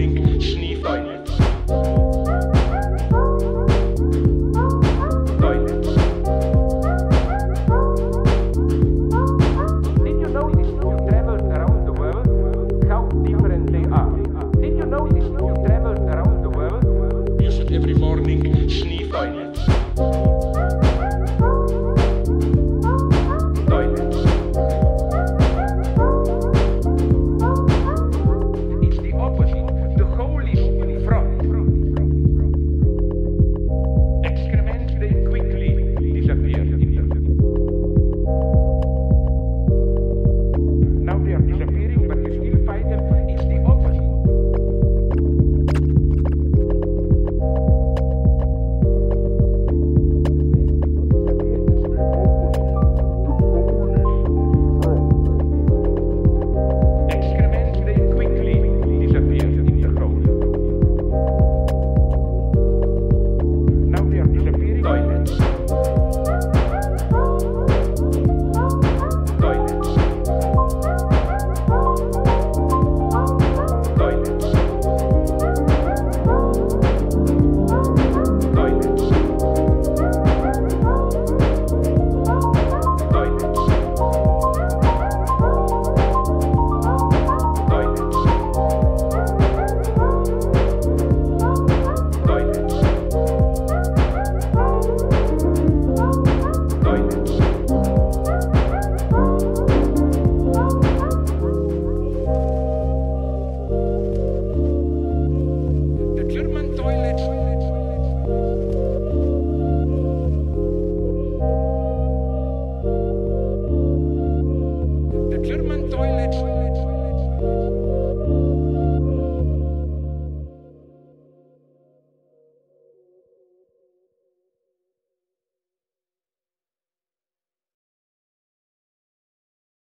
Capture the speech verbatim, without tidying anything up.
morning sniff toilets. Toilets. Did you notice if you traveled around the world how different they are? Did you notice if you traveled around the world you should every morning sniff toilets? Toilets. It's the opposite. The hole is in front. Excrement, they quickly disappear in the... Now they are disappearing, but you still find them. It's the opposite. Excrement, they quickly disappear in the hole. Now they are disappearing. Toilets. Toilets. Toilets. Toilets. Toilets. Toilets. Toilets. The German toilets. The German toilets.